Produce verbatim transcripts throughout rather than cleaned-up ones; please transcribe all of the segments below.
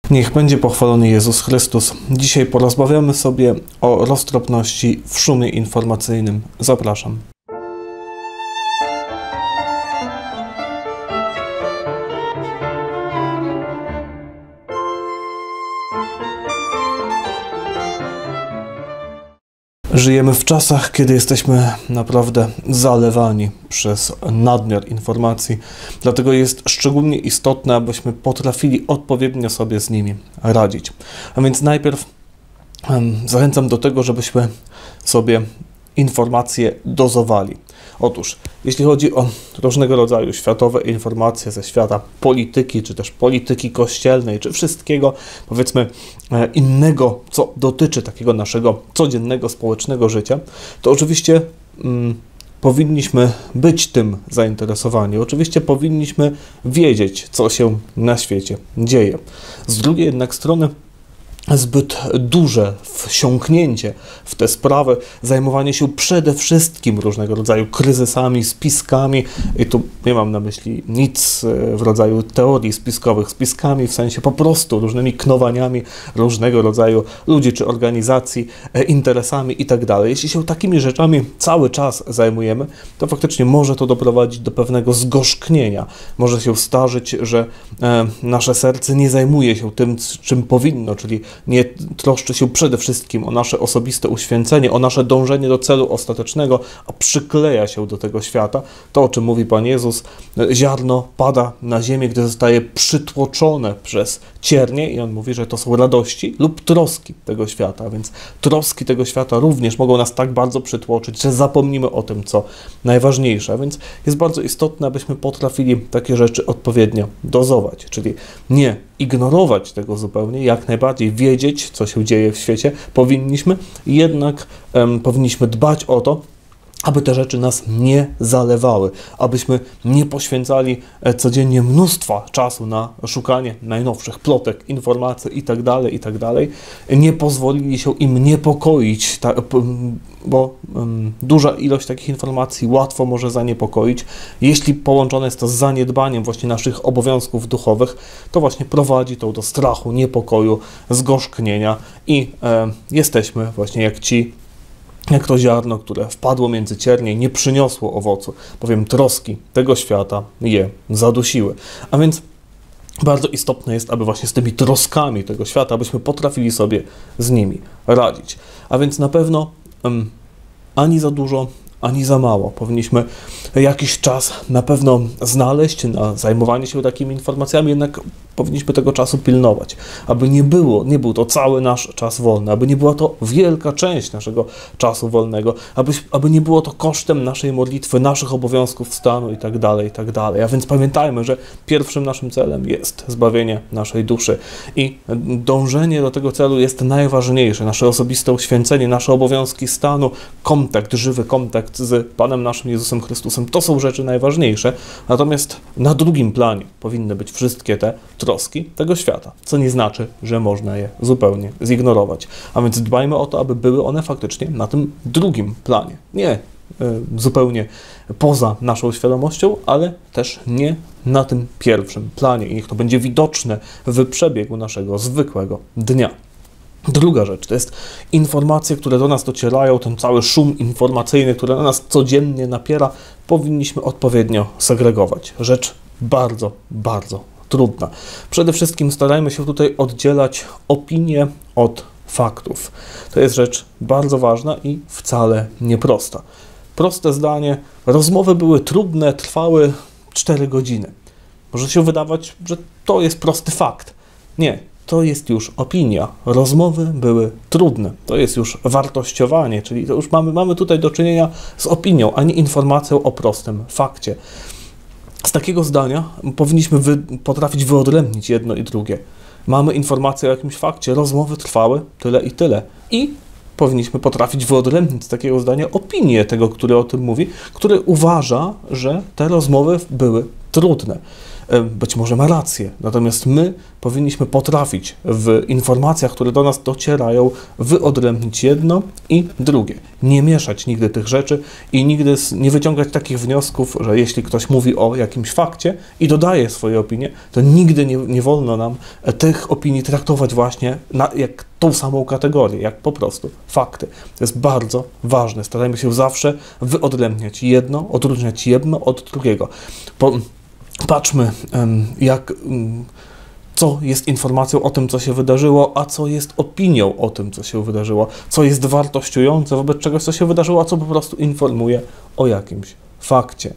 Niech będzie pochwalony Jezus Chrystus. Dzisiaj porozmawiamy sobie o roztropności w szumie informacyjnym. Zapraszam. Żyjemy w czasach, kiedy jesteśmy naprawdę zalewani przez nadmiar informacji. Dlatego jest szczególnie istotne, abyśmy potrafili odpowiednio sobie z nimi radzić. A więc najpierw um, zachęcam do tego, żebyśmy sobie informacje dozowali. Otóż, jeśli chodzi o różnego rodzaju światowe informacje ze świata polityki, czy też polityki kościelnej, czy wszystkiego, powiedzmy, innego, co dotyczy takiego naszego codziennego, społecznego życia, to oczywiście mm, powinniśmy być tym zainteresowani. Oczywiście powinniśmy wiedzieć, co się na świecie dzieje. Z drugiej jednak strony, zbyt duże wsiąknięcie w te sprawy, zajmowanie się przede wszystkim różnego rodzaju kryzysami, spiskami, i tu nie mam na myśli nic w rodzaju teorii spiskowych, spiskami w sensie po prostu różnymi knowaniami różnego rodzaju ludzi czy organizacji, interesami i tak dalej. Jeśli się takimi rzeczami cały czas zajmujemy, to faktycznie może to doprowadzić do pewnego zgorzknienia. Może się zdarzyć, że nasze serce nie zajmuje się tym, czym powinno, czyli nie troszczy się przede wszystkim o nasze osobiste uświęcenie, o nasze dążenie do celu ostatecznego, a przykleja się do tego świata. To, o czym mówi Pan Jezus, ziarno pada na ziemię, gdy zostaje przytłoczone przez ciernie i On mówi, że to są radości lub troski tego świata, a więc troski tego świata również mogą nas tak bardzo przytłoczyć, że zapomnimy o tym, co najważniejsze. A więc jest bardzo istotne, abyśmy potrafili takie rzeczy odpowiednio dozować, czyli nie ignorować tego zupełnie, jak najbardziej wiedzieć, co się dzieje w świecie, powinniśmy, jednak um, powinniśmy dbać o to, aby te rzeczy nas nie zalewały, abyśmy nie poświęcali codziennie mnóstwa czasu na szukanie najnowszych plotek, informacji itd., itd., nie pozwolili się im niepokoić, bo um, duża ilość takich informacji łatwo może zaniepokoić. Jeśli połączone jest to z zaniedbaniem właśnie naszych obowiązków duchowych, to właśnie prowadzi to do strachu, niepokoju, zgorzknienia i e, jesteśmy właśnie jak ci jak to ziarno, które wpadło między ciernie, nie przyniosło owocu, bowiem troski tego świata je zadusiły. A więc bardzo istotne jest, aby właśnie z tymi troskami tego świata, abyśmy potrafili sobie z nimi radzić. A więc na pewno um, ani za dużo, ani za mało. Powinniśmy jakiś czas na pewno znaleźć na zajmowanie się takimi informacjami, jednak powinniśmy tego czasu pilnować, aby nie było, nie był to cały nasz czas wolny, aby nie była to wielka część naszego czasu wolnego, aby, aby nie było to kosztem naszej modlitwy, naszych obowiązków stanu i tak dalej, i tak dalej. A więc pamiętajmy, że pierwszym naszym celem jest zbawienie naszej duszy i dążenie do tego celu jest najważniejsze. Nasze osobiste uświęcenie, nasze obowiązki stanu, kontakt, żywy kontakt z Panem naszym Jezusem Chrystusem, to są rzeczy najważniejsze, natomiast na drugim planie powinny być wszystkie te troski tego świata, co nie znaczy, że można je zupełnie zignorować. A więc dbajmy o to, aby były one faktycznie na tym drugim planie. Nie y, zupełnie poza naszą świadomością, ale też nie na tym pierwszym planie. I niech to będzie widoczne w przebiegu naszego zwykłego dnia. Druga rzecz to jest informacje, które do nas docierają, ten cały szum informacyjny, który na nas codziennie napiera, powinniśmy odpowiednio segregować. Rzecz bardzo, bardzo trudna. Przede wszystkim starajmy się tutaj oddzielać opinię od faktów. To jest rzecz bardzo ważna i wcale nieprosta. Proste zdanie, rozmowy były trudne, trwały cztery godziny. Może się wydawać, że to jest prosty fakt. Nie, to jest już opinia. Rozmowy były trudne. To jest już wartościowanie, czyli to już mamy, mamy tutaj do czynienia z opinią, a nie informacją o prostym fakcie. Z takiego zdania powinniśmy wy, potrafić wyodrębnić jedno i drugie. Mamy informację o jakimś fakcie, rozmowy trwały tyle i tyle. I powinniśmy potrafić wyodrębnić z takiego zdania opinię tego, który o tym mówi, który uważa, że te rozmowy były trudne. być może ma rację, natomiast my powinniśmy potrafić w informacjach, które do nas docierają, wyodrębnić jedno i drugie. Nie mieszać nigdy tych rzeczy i nigdy nie wyciągać takich wniosków, że jeśli ktoś mówi o jakimś fakcie i dodaje swoje opinie, to nigdy nie, nie wolno nam tych opinii traktować właśnie na, jak tą samą kategorię, jak po prostu fakty. To jest bardzo ważne. Starajmy się zawsze wyodrębniać jedno, odróżniać jedno od drugiego. Po, patrzmy, jak, co jest informacją o tym, co się wydarzyło, a co jest opinią o tym, co się wydarzyło, co jest wartościujące wobec czegoś, co się wydarzyło, a co po prostu informuje o jakimś fakcie.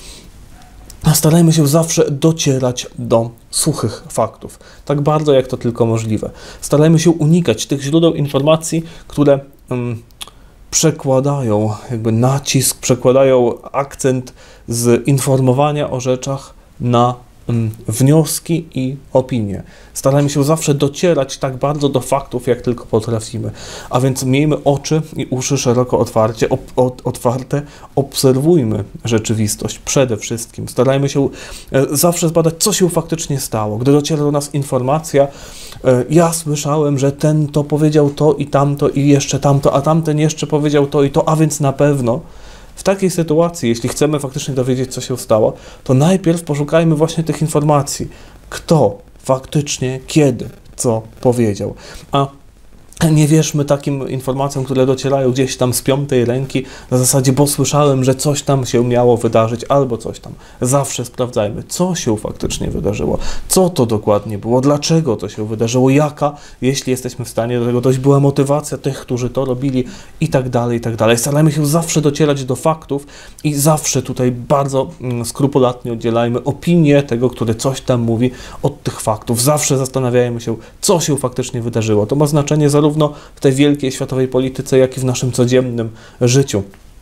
Starajmy się zawsze docierać do suchych faktów, tak bardzo jak to tylko możliwe. Starajmy się unikać tych źródeł informacji, które um, przekładają jakby nacisk, przekładają akcent z informowania o rzeczach na um, wnioski i opinie. Starajmy się zawsze docierać tak bardzo do faktów, jak tylko potrafimy. A więc miejmy oczy i uszy szeroko otwarcie, op, ot, otwarte, obserwujmy rzeczywistość przede wszystkim. Starajmy się e, zawsze zbadać, co się faktycznie stało. Gdy dociera do nas informacja, e, ja słyszałem, że ten to powiedział to i tamto i jeszcze tamto, a tamten jeszcze powiedział to i to, a więc na pewno. W takiej sytuacji, jeśli chcemy faktycznie dowiedzieć, co się stało, to najpierw poszukajmy właśnie tych informacji. Kto faktycznie, kiedy, co powiedział. A nie wierzmy takim informacjom, które docierają gdzieś tam z piątej ręki, na zasadzie, bo słyszałem, że coś tam się miało wydarzyć, albo coś tam. Zawsze sprawdzajmy, co się faktycznie wydarzyło, co to dokładnie było, dlaczego to się wydarzyło, jaka, jeśli jesteśmy w stanie do tego dojść, była motywacja tych, którzy to robili i tak dalej, i tak dalej. Starajmy się zawsze docierać do faktów i zawsze tutaj bardzo skrupulatnie oddzielajmy opinię tego, który coś tam mówi, od tych faktów. Zawsze zastanawiajmy się, co się faktycznie wydarzyło. To ma znaczenie zarówno zarówno w tej wielkiej światowej polityce, jak i w naszym codziennym życiu.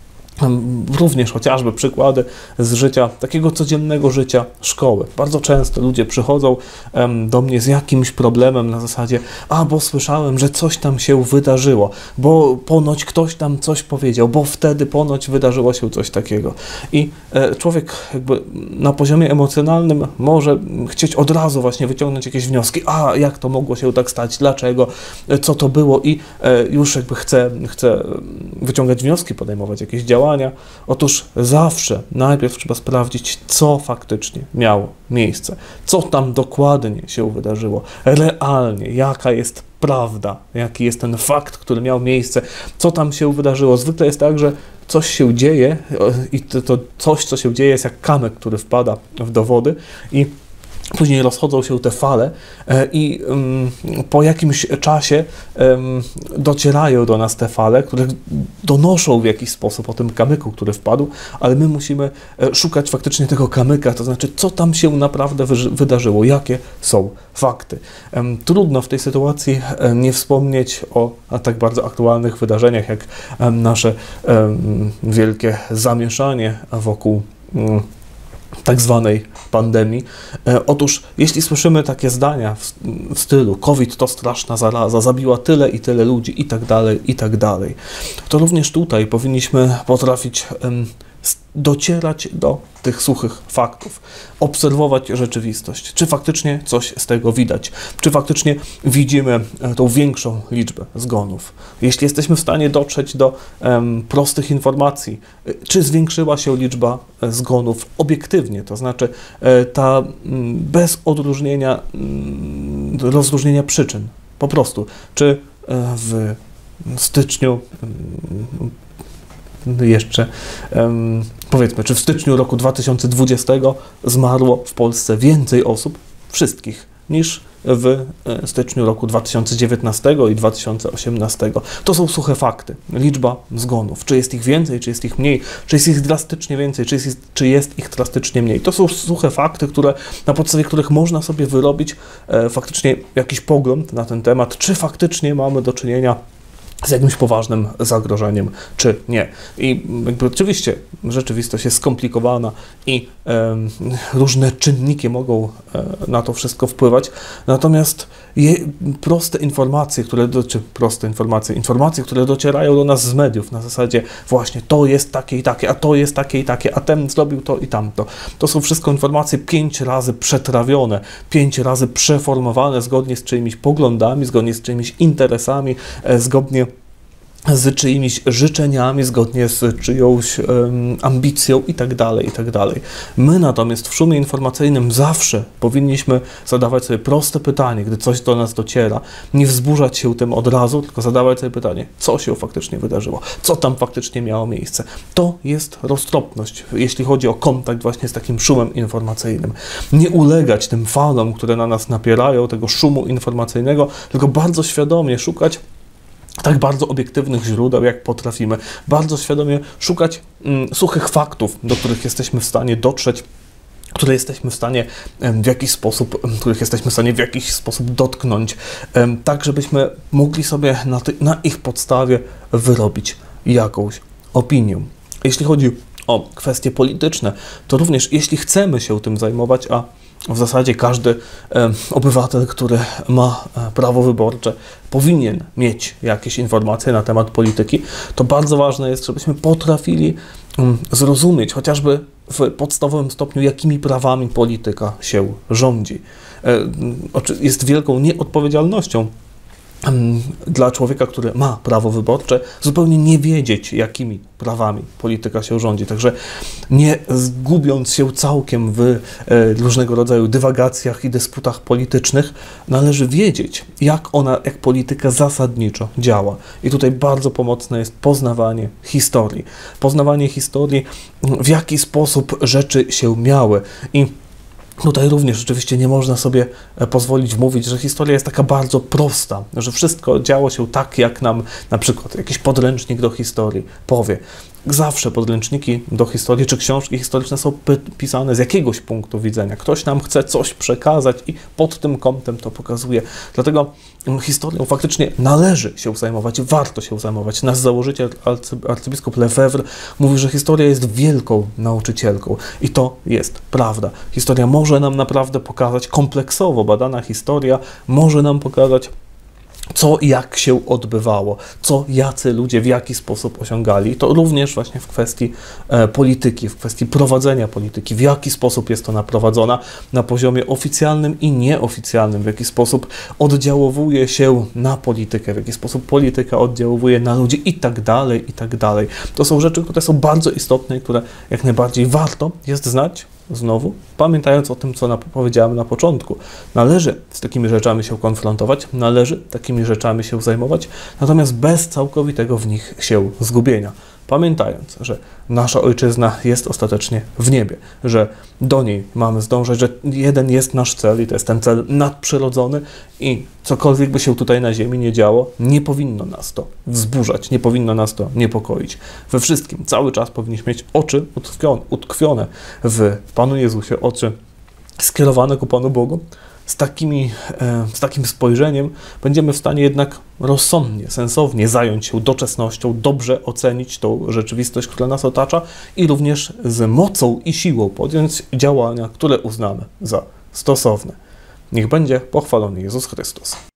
Również chociażby przykłady z życia, takiego codziennego życia szkoły. Bardzo często ludzie przychodzą um, do mnie z jakimś problemem na zasadzie, a bo słyszałem, że coś tam się wydarzyło, bo ponoć ktoś tam coś powiedział, bo wtedy ponoć wydarzyło się coś takiego. I e, człowiek jakby na poziomie emocjonalnym może chcieć od razu właśnie wyciągnąć jakieś wnioski, a jak to mogło się tak stać, dlaczego, e, co to było i e, już jakby chce, chce wyciągać wnioski, podejmować jakieś działania. Otóż zawsze najpierw trzeba sprawdzić, co faktycznie miało miejsce, co tam dokładnie się wydarzyło, realnie, jaka jest prawda, jaki jest ten fakt, który miał miejsce, co tam się wydarzyło. Zwykle jest tak, że coś się dzieje i to, to coś, co się dzieje, jest jak kamyk, który wpada do wody i później rozchodzą się te fale i um, po jakimś czasie um, docierają do nas te fale, które donoszą w jakiś sposób o tym kamyku, który wpadł, ale my musimy szukać faktycznie tego kamyka, to znaczy, co tam się naprawdę wydarzyło, jakie są fakty. Um, trudno w tej sytuacji nie wspomnieć o tak bardzo aktualnych wydarzeniach, jak um, nasze um, wielkie zamieszanie wokół um, tak zwanej pandemii. E, otóż, jeśli słyszymy takie zdania w, w stylu COVID to straszna zaraza, zabiła tyle i tyle ludzi i tak dalej, i tak dalej, to również tutaj powinniśmy potrafić em, docierać do tych suchych faktów, obserwować rzeczywistość, czy faktycznie coś z tego widać, czy faktycznie widzimy tą większą liczbę zgonów. Jeśli jesteśmy w stanie dotrzeć do um, prostych informacji, czy zwiększyła się liczba zgonów obiektywnie, to znaczy e, ta m, bez odróżnienia, m, rozróżnienia przyczyn, po prostu, czy e, w styczniu m, jeszcze um, powiedzmy, czy w styczniu roku dwa tysiące dwudziestego zmarło w Polsce więcej osób, wszystkich, niż w styczniu roku dwa tysiące dziewiętnastego i dwa tysiące osiemnastego. To są suche fakty. Liczba zgonów. Czy jest ich więcej, czy jest ich mniej, czy jest ich drastycznie więcej, czy jest, czy jest ich drastycznie mniej. To są suche fakty, które, na podstawie których można sobie wyrobić e, faktycznie jakiś pogląd na ten temat, czy faktycznie mamy do czynienia z jakimś poważnym zagrożeniem, czy nie. I jakby oczywiście rzeczywistość jest skomplikowana i e, różne czynniki mogą e, na to wszystko wpływać, natomiast je, proste informacje, które, do, czy proste informacje, informacje, które docierają do nas z mediów na zasadzie właśnie to jest takie i takie, a to jest takie i takie, a ten zrobił to i tamto. To są wszystko informacje pięć razy przetrawione, pięć razy przeformowane zgodnie z czyimiś poglądami, zgodnie z czyimiś interesami, e, zgodnie z czyimiś życzeniami, zgodnie z czyjąś um, ambicją i tak dalej, i tak dalej. My natomiast w szumie informacyjnym zawsze powinniśmy zadawać sobie proste pytanie, gdy coś do nas dociera, nie wzburzać się tym od razu, tylko zadawać sobie pytanie, co się faktycznie wydarzyło, co tam faktycznie miało miejsce. To jest roztropność, jeśli chodzi o kontakt właśnie z takim szumem informacyjnym. Nie ulegać tym falom, które na nas napierają, tego szumu informacyjnego, tylko bardzo świadomie szukać tak bardzo obiektywnych źródeł, jak potrafimy. Bardzo świadomie szukać mm, suchych faktów, do których jesteśmy w stanie dotrzeć, które jesteśmy w stanie w jakiś sposób, których jesteśmy w stanie w jakiś sposób dotknąć, tak żebyśmy mogli sobie na, ty, na ich podstawie wyrobić jakąś opinię. Jeśli chodzi o kwestie polityczne, to również jeśli chcemy się tym zajmować, a w zasadzie każdy e, obywatel, który ma e, prawo wyborcze, powinien mieć jakieś informacje na temat polityki, to bardzo ważne jest, żebyśmy potrafili um, zrozumieć chociażby w podstawowym stopniu, jakimi prawami polityka się rządzi. E, jest wielką nieodpowiedzialnością dla człowieka, który ma prawo wyborcze, zupełnie nie wiedzieć, jakimi prawami polityka się rządzi. Także nie zgubiąc się całkiem w różnego rodzaju dywagacjach i dysputach politycznych, należy wiedzieć, jak ona, jak polityka zasadniczo działa. I tutaj bardzo pomocne jest poznawanie historii. Poznawanie historii, w jaki sposób rzeczy się miały. I tutaj również oczywiście nie można sobie pozwolić wmówić, że historia jest taka bardzo prosta, że wszystko działo się tak, jak nam na przykład jakiś podręcznik do historii powie. Zawsze podręczniki do historii czy książki historyczne są pisane z jakiegoś punktu widzenia. Ktoś nam chce coś przekazać i pod tym kątem to pokazuje. Dlatego historią faktycznie należy się zajmować, warto się zajmować. Nasz założyciel, arcybiskup Lefebvre, mówi, że historia jest wielką nauczycielką i to jest prawda. Historia może nam naprawdę pokazać, kompleksowo badana historia może nam pokazać, co i jak się odbywało, co jacy ludzie w jaki sposób osiągali. To również właśnie w kwestii e, polityki, w kwestii prowadzenia polityki, w jaki sposób jest ona prowadzona na poziomie oficjalnym i nieoficjalnym, w jaki sposób oddziałuje się na politykę, w jaki sposób polityka oddziałuje na ludzi i tak dalej, i tak dalej. To są rzeczy, które są bardzo istotne i które jak najbardziej warto jest znać. Znowu, pamiętając o tym, co na, powiedziałem na początku, należy z takimi rzeczami się konfrontować, należy takimi rzeczami się zajmować, natomiast bez całkowitego w nich się zgubienia. Pamiętając, że nasza ojczyzna jest ostatecznie w niebie, że do niej mamy zdążać, że jeden jest nasz cel i to jest ten cel nadprzyrodzony i cokolwiek by się tutaj na ziemi nie działo, nie powinno nas to wzburzać, nie powinno nas to niepokoić. We wszystkim cały czas powinniśmy mieć oczy utkwione, utkwione w Panu Jezusie, oczy skierowane ku Panu Bogu. Z, takimi, z takim spojrzeniem będziemy w stanie jednak rozsądnie, sensownie zająć się doczesnością, dobrze ocenić tą rzeczywistość, która nas otacza i również z mocą i siłą podjąć działania, które uznamy za stosowne. Niech będzie pochwalony Jezus Chrystus.